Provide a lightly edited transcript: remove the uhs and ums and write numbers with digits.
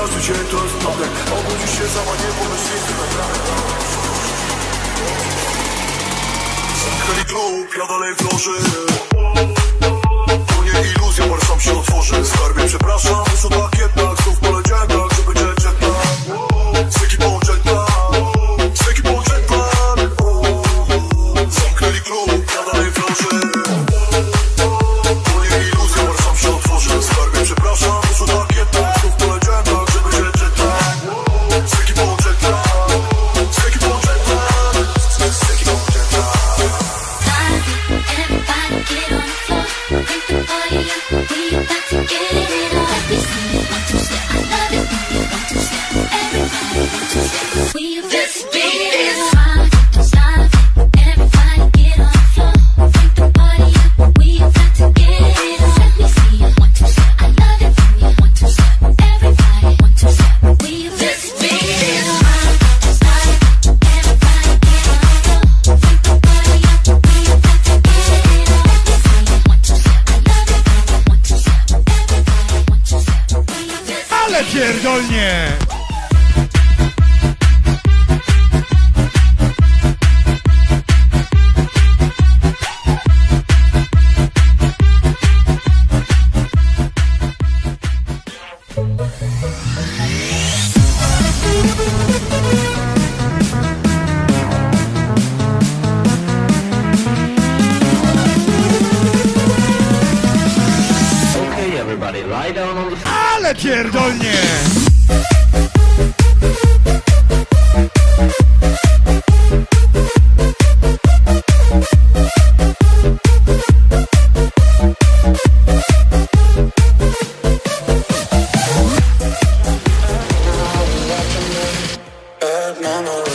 każdy dzień to jest problem. Obudzisz się sama, nie pomyślisz na zamknęli klub, ja dalej w loży. To nie iluzja, bar sam się otworzy. Skarbie, przepraszam, co tak jednak znów poleciałem tak, że będzie jetlag. Z ekipą jetlag, z ekipą jetlag. Zamknęli klub, ja dalej w loży. To nie iluzja, bar sam się otworzy. Skarbie, przepraszam, co tak jednak znów poleciałem tak, że będzie jetlag. Z ekipą jetlag, z ekipą jetlag, z ekipą jetlag. Everybody get on the floor, bring the party up, we about to get it on. Let me see you want to step, I love it when you want to step. Everybody want to step, we about to get it on. Stop it, everybody get on the floor, bring the party up, we about to get it on. Let me see you want to step, I love it when you want to step. Everybody want to step, we about to get it on. Stop it, everybody get on the floor, bring the party up, we about to get it on. Ale pierdolnie! Ale pierdolnie! Bad memories.